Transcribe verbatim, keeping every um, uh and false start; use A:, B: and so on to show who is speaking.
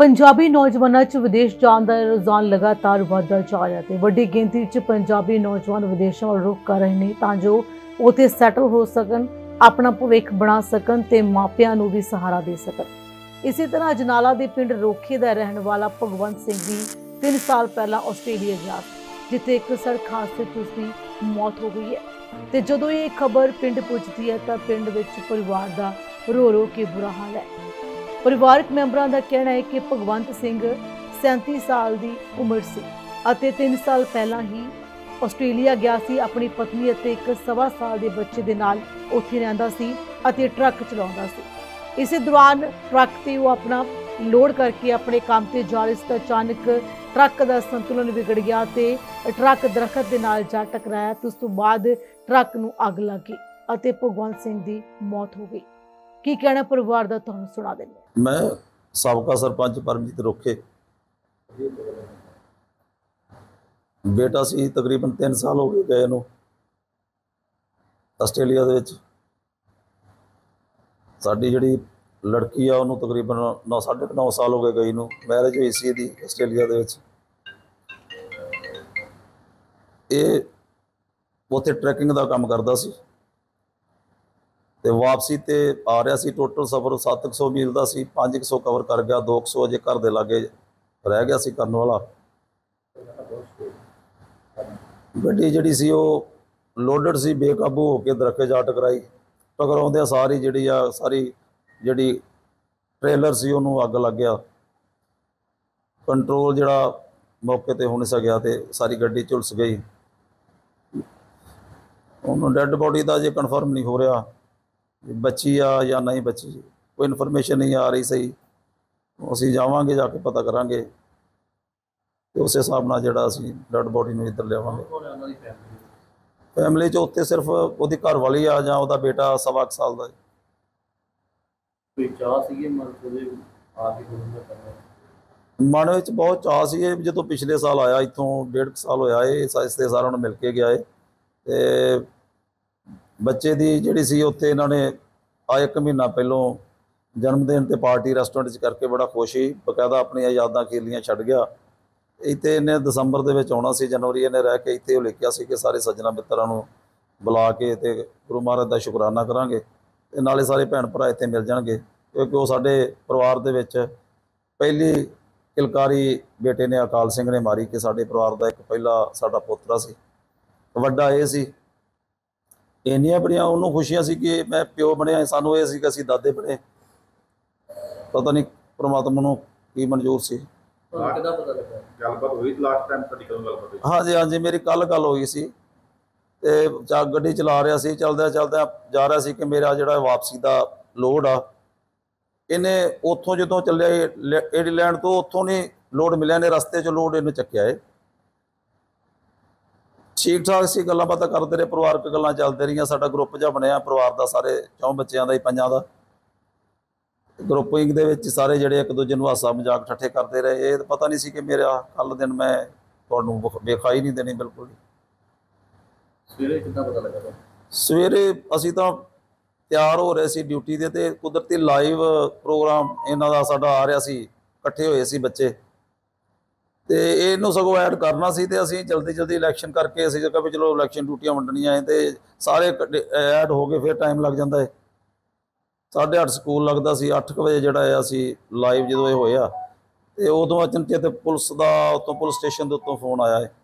A: पंजाबी नौजवानों च विदेश जाने का रुझान लगातार बढ़ता जा रहा है। वड्डी गिनती च पंजाबी नौजवान विदेशों वाल रुख कर रहे हैं तां जो उत्थे सैटल हो सकन, अपना भविख बना सकन ते मापियां नूं भी सहारा दे सकन। इसी तरह अजनाला के पिंड रोखे का रहने वाला भगवंत सिंह भी तीन साल पहला आस्ट्रेलिया गया, जिथे एक सड़क हादसे च उसकी मौत हो गई है। ते जदों ये खबर पिंड पुजदी है तां पिंड विच परिवार का रो रो के बुरा हाल है। परिवारक मैंबरां का कहना है कि भगवंत सिंह सैंती साल की उम्र से अते तीन साल पहला ही आस्ट्रेलिया गया सी। अपनी पत्नी अते एक सवा साल के बच्चे दे नाल उत्थे रहिंदा सी अते ट्रक चलाउंदा सी। इस दौरान ट्रक ते वो अपना लोड करके अपने काम ते जा रहे सी। अचानक ट्रक का संतुलन बिगड़ गया ते ट्रक दरखत दे नाल जा टकराया ते उस तो बाद ट्रक नूं अग लग गई अते भगवंत सिंह की मौत हो गई। की कहना परिवार का तुहानूं सुना देंगे।
B: मैं साबका सरपंच परमजीत रोखे बेटा सी, तकरीबन तीन साल हो गए गए नूं आस्ट्रेलिया दे विच। साडी जिहड़ी लड़की आ उहनूं तकरीबन नौ साढ़े नौ साल हो गए गई नूं। मैरिज हुई सी दी आस्ट्रेलिया दे विच। इह उत्थे ट्रैकिंग का काम करदा सी ते वापसी ते आ रहा सी। टोटल सफ़र सत्त सौ मील का सी, पाँच सौ कवर कर गया, दो सौ अजे घर के लागे रह गया सी करन वाला। गड्डी जिहड़ी सी वो लोडड सी, बेकाबू होकर दरख्त जा टकराई। टकराउंदे सारी जिहड़ी आ सारी जिहड़ी ट्रेलर सी उहनूं अग लग गया। कंट्रोल जिहड़ा मौके ते हो नहीं सकिया ते सारी गड्डी झुलस गई। उहनूं डैड बॉडी का अजे कन्फर्म नहीं हो रहा बची आ या नहीं बची, कोई इन्फॉर्मेशन नहीं आ रही सही। असीं जावांगे जाके पता करांगे ते उस हिसाब नाल जिहड़ा असीं डैड बॉडी नूं इधर लिआवांगे। फैमिली च उत्ते सिर्फ उहदी घर वाली आ जां उहदा बेटा सवा कुछ साल दा। मन विच बहुत चाह सी जदों पिछले साल आया, इत्थों डेढ़ साल होया इह इसते सारा उहनूं मिल के गया है ते बच्चे की जिहड़ी सी उत्थे इन्हां ने आ एक महीना पहलों जन्मदिन ते पार्टी रेस्टोरेंट च करके बड़ा खुश ही, बकायदा अपनी यादां खेलियां छड्ड गया। इत्थे इन्हें दसंबर दे विच आउणा सी, जनवरी इन्हें रह के इत्थे लिखिया सी कि सारे सज्जणा मित्रां नूं बुला के ते गुरु महाराज दा शुकराना करांगे ते नाले सारे भैण भरा इत्थे मिल जाणगे, क्योंकि वो साडे परिवार दे विच पहली किलकारी बेटे ने अकाल सिंह ने मारी कि साडे परिवार दा एक पहला साडा पोतरा सी। वड्डा इह सी, इन्नियां बड़ियां उन्होंने खुशियां सी कि मैं प्यो बनया, सानू ये सी कि असीं दादे बने। पता नहीं परमात्मा नूं की मंजूर सी। हाँ जी हाँ जी, मेरी कल गल हुई सी ते गड्डी चला रहा सी, चलदे चलदे जा रहा सी कि मेरा जिहड़ा वापसी का लोड आ इन्हें उत्थों जदों चलिया एडीलैंड तो उत्थों नहीं लोड मिलिया, ने रस्ते च लोड इन्हें चक्या है। ठीक ठाक सी, गल्लां बातां करते रहे, परिवारक गल्लां चलते रही। साडा ग्रुप जिहा बनया परिवार का, सारे चौं बच्चों का ही पंजां दा ग्रुपिंग दे विच सारे जिहड़े एक दूजे नूं हासा मजाक ठट्ठे करते रहे। ये पता नहीं सी कि मेरा कल दिन मैं तुहानूं विखाई नहीं देनी बिल्कुल। सवेरे किद्दां पता लगा? सवेरे असीं तां तैयार हो रहे सी ड्यूटी दे ते कुदरती लाइव प्रोग्राम इन्हां दा साडा आ रहा सी, इकट्ठे होए सी बच्चे ते इहनूं सगों ऐड करना सी ते असीं जल्दी जल्दी इलैक्शन करके असीं जगह भी चलो इलैक्शन ड्यूटियां वंडणियां है ते सारे ऐड हो गए, फिर टाइम लग जाता है। साढ़े अठ स्कूल लगता सी, अठ क बजे जिहड़ा है असीं लाइव जदों ये होया ते उदों अचनचेत पुलिस का उत्तों पुलिस स्टेशन के उत्तों फोन आया है